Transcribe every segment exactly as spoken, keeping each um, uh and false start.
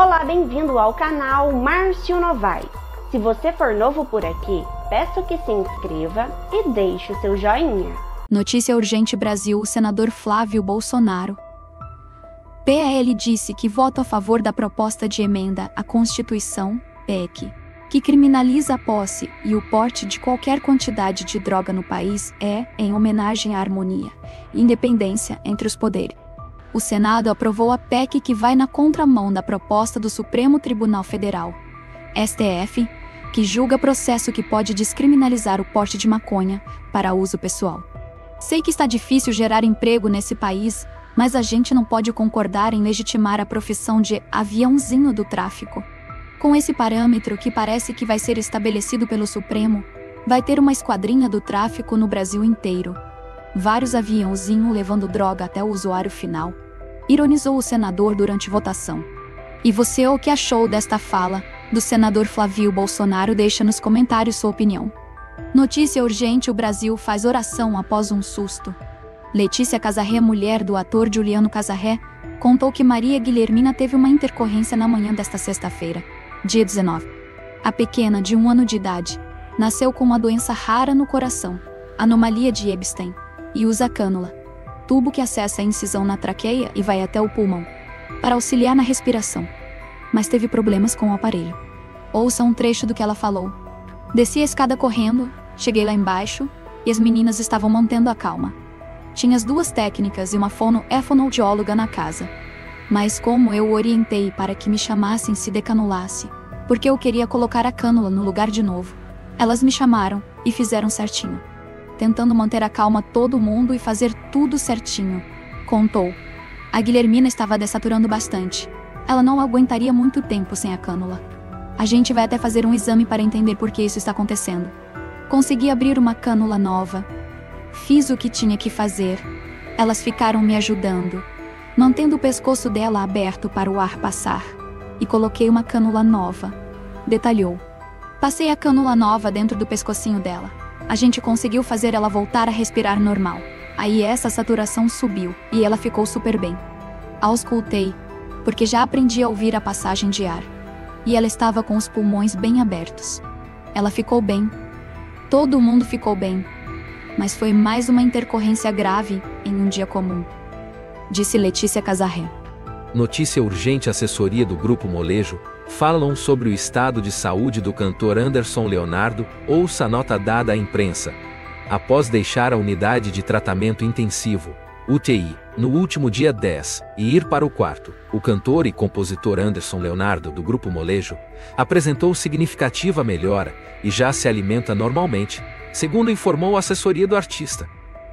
Olá, bem-vindo ao canal Márcio Novaes. Se você for novo por aqui, peço que se inscreva e deixe o seu joinha. Notícia urgente Brasil, o senador Flávio Bolsonaro. P L disse que vota a favor da proposta de emenda à Constituição, P E C, que criminaliza a posse e o porte de qualquer quantidade de droga no país é, em homenagem à harmonia e independência entre os poderes. O Senado aprovou a P E C que vai na contramão da proposta do Supremo Tribunal Federal, S T F, que julga processo que pode descriminalizar o porte de maconha para uso pessoal. Sei que está difícil gerar emprego nesse país, mas a gente não pode concordar em legitimar a profissão de aviãozinho do tráfico. Com esse parâmetro que parece que vai ser estabelecido pelo Supremo, vai ter uma esquadrinha do tráfico no Brasil inteiro. Vários aviãozinhos levando droga até o usuário final. Ironizou o senador durante votação. E você, o que achou desta fala do senador Flávio Bolsonaro? Deixa nos comentários sua opinião. Notícia urgente: o Brasil faz oração após um susto. Letícia Casarré, mulher do ator Juliano Casarré, contou que Maria Guilhermina teve uma intercorrência na manhã desta sexta-feira, dia dezenove. A pequena, de um ano de idade, nasceu com uma doença rara no coração, anomalia de Epstein, e usa cânula, tubo que acessa a incisão na traqueia e vai até o pulmão, para auxiliar na respiração. Mas teve problemas com o aparelho. Ouça um trecho do que ela falou. Desci a escada correndo, cheguei lá embaixo, e as meninas estavam mantendo a calma. Tinha as duas técnicas e uma fono-fonoaudióloga na casa. Mas como eu orientei para que me chamassem se decanulasse, porque eu queria colocar a cânula no lugar de novo, elas me chamaram e fizeram certinho. Tentando manter a calma todo mundo e fazer tudo certinho, contou. A Guilhermina estava dessaturando bastante. Ela não aguentaria muito tempo sem a cânula. A gente vai até fazer um exame para entender por que isso está acontecendo. Consegui abrir uma cânula nova. Fiz o que tinha que fazer. Elas ficaram me ajudando, mantendo o pescoço dela aberto para o ar passar. E coloquei uma cânula nova. Detalhou. Passei a cânula nova dentro do pescocinho dela. A gente conseguiu fazer ela voltar a respirar normal. Aí essa saturação subiu, e ela ficou super bem. Auscultei, porque já aprendi a ouvir a passagem de ar. E ela estava com os pulmões bem abertos. Ela ficou bem. Todo mundo ficou bem. Mas foi mais uma intercorrência grave em um dia comum, disse Letícia Casarré. Notícia urgente: assessoria do Grupo Molejo falam sobre o estado de saúde do cantor Anderson Leonardo. Ouça a nota dada à imprensa. Após deixar a unidade de tratamento intensivo, U T I, no último dia dez, e ir para o quarto, o cantor e compositor Anderson Leonardo, do Grupo Molejo, apresentou significativa melhora e já se alimenta normalmente, segundo informou a assessoria do artista.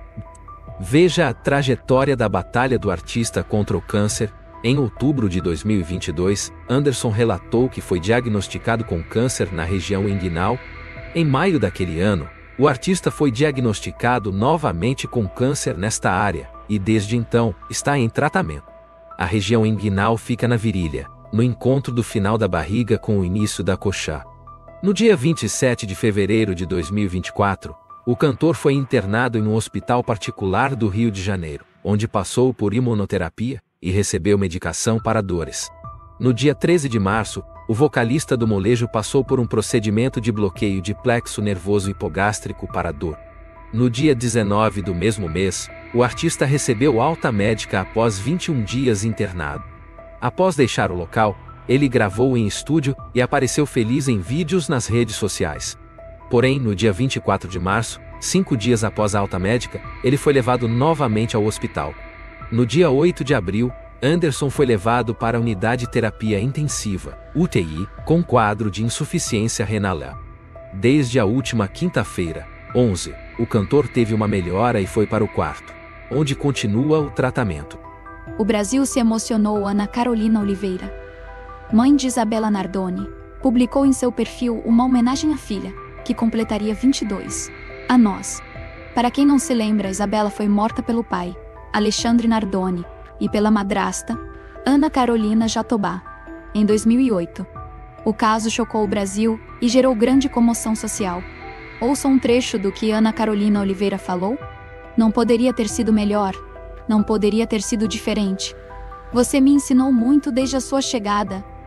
Veja a trajetória da batalha do artista contra o câncer. Em outubro de dois mil e vinte e dois, Anderson relatou que foi diagnosticado com câncer na região inguinal. Em maio daquele ano, o artista foi diagnosticado novamente com câncer nesta área, e desde então, está em tratamento. A região inguinal fica na virilha, no encontro do final da barriga com o início da coxa. No dia vinte e sete de fevereiro de dois mil e vinte e quatro, o cantor foi internado em um hospital particular do Rio de Janeiro, onde passou por imunoterapia e recebeu medicação para dores. No dia treze de março, o vocalista do Molejo passou por um procedimento de bloqueio de plexo nervoso hipogástrico para dor. No dia dezenove do mesmo mês, o artista recebeu alta médica após vinte e um dias internado. Após deixar o local, ele gravou em estúdio e apareceu feliz em vídeos nas redes sociais. Porém, no dia vinte e quatro de março, cinco dias após a alta médica, ele foi levado novamente ao hospital. No dia oito de abril, Anderson foi levado para a unidade de terapia intensiva, U T I, com quadro de insuficiência renal. Desde a última quinta-feira, onze, o cantor teve uma melhora e foi para o quarto, onde continua o tratamento. O Brasil se emocionou. Ana Carolina Oliveira, mãe de Isabela Nardoni, publicou em seu perfil uma homenagem à filha, que completaria vinte e dois. A nós. Para quem não se lembra, Isabela foi morta pelo pai, Alexandre Nardoni, e pela madrasta, Ana Carolina Jatobá, em dois mil e oito. O caso chocou o Brasil e gerou grande comoção social. Ouça um trecho do que Ana Carolina Oliveira falou. Não poderia ter sido melhor. Não poderia ter sido diferente. Você me ensinou muito desde a sua chegada,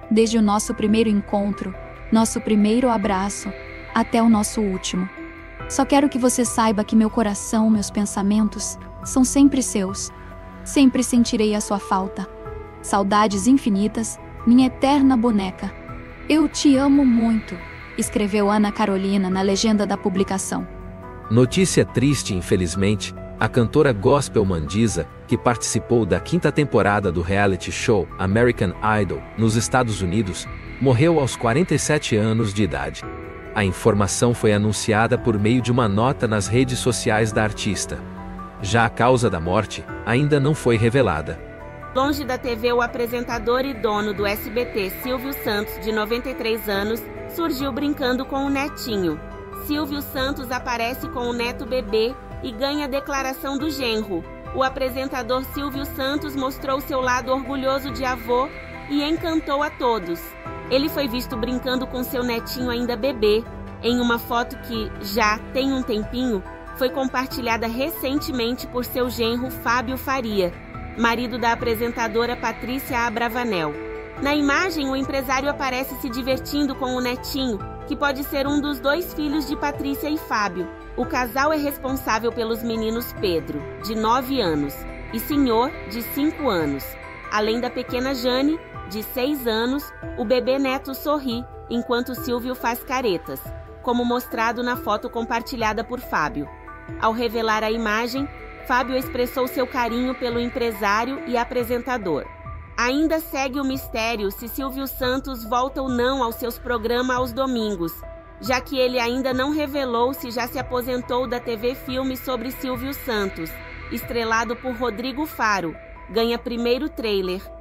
desde o nosso primeiro encontro, nosso primeiro abraço, até o nosso último. Só quero que você saiba que meu coração, meus pensamentos, são sempre seus. Sempre sentirei a sua falta. Saudades infinitas, minha eterna boneca. Eu te amo muito, escreveu Ana Carolina na legenda da publicação. Notícia triste, infelizmente, a cantora gospel Mandisa, que participou da quinta temporada do reality show American Idol nos Estados Unidos, morreu aos quarenta e sete anos de idade. A informação foi anunciada por meio de uma nota nas redes sociais da artista. Já a causa da morte ainda não foi revelada. Longe da T V, o apresentador e dono do S B T, Silvio Santos, de noventa e três anos, surgiu brincando com o netinho. Silvio Santos aparece com o neto bebê e ganha a declaração do genro. O apresentador Silvio Santos mostrou seu lado orgulhoso de avô e encantou a todos. Ele foi visto brincando com seu netinho ainda bebê, em uma foto que, já tem um tempinho, foi compartilhada recentemente por seu genro Fábio Faria, marido da apresentadora Patrícia Abravanel. Na imagem, o empresário aparece se divertindo com o netinho, que pode ser um dos dois filhos de Patrícia e Fábio. O casal é responsável pelos meninos Pedro, de nove anos, e Senhor, de cinco anos. Além da pequena Jane, de seis anos, o bebê neto sorri, enquanto Silvio faz caretas, como mostrado na foto compartilhada por Fábio. Ao revelar a imagem, Fábio expressou seu carinho pelo empresário e apresentador. Ainda segue o mistério se Silvio Santos volta ou não aos seus programas aos domingos, já que ele ainda não revelou se já se aposentou da T V Filme sobre Silvio Santos, estrelado por Rodrigo Faro. Ganha primeiro trailer.